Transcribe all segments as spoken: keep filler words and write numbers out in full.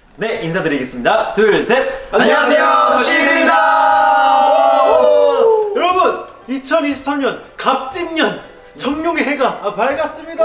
네, 인사드리겠습니다. 둘, 셋! 안녕하세요, 시드입니다! 여러분, 이천이십삼 년 갑진년 정룡의 해가 밝았습니다.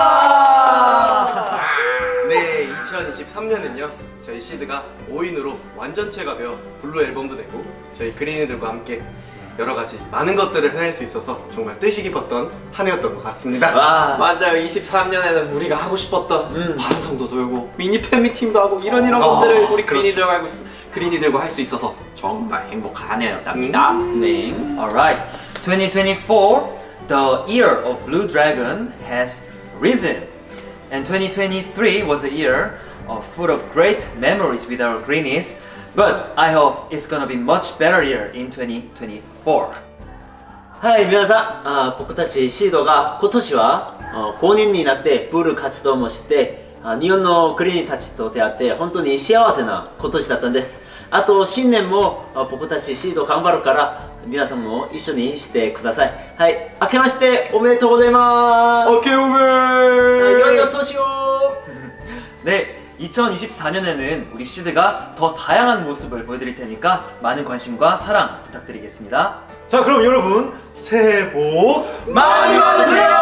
와! 네, 이천이십삼 년은요 저희 시드가 오 인으로 완전체가 되어 블루 앨범도 내고 저희 그린이들과 함께 여러가지 많은 것들을 해낼 수 있어서 정말 뜻이 깊었던 한 해였던 것 같습니다. 아, 맞아요. 이십삼 년에는 우리가 하고 싶었던 음. 방송도 돌고 미니 팬미팅도 하고 이런 이런 어, 것들을 우리 그렇죠. 그린이들과 하고 있, 그린이들과 할 수 있어서 정말 행복한 한 해였답니다. 음. 네. Alright. twenty twenty-four, the year of Blue Dragon has risen. And twenty twenty-three was a year uh, full of great memories with our greenies. But I hope it's gonna be much better year in twenty twenty-four. はい、皆さん、あ僕たちシードが今年はあ公認になってプール活動もしてあ日本のクリーンたちと出会って本当に幸せな今年だったんです。あと新年もあ僕たちシード頑張るから皆さんも一緒にしてください。はい、明けましておめでとうございます。 オッケーオメ良いお年を。 네, 이천이십사 년에는 우리 시드가 더 다양한 모습을 보여드릴 테니까 많은 관심과 사랑 부탁드리겠습니다. 자, 그럼 여러분 새해 복 많이 받으세요!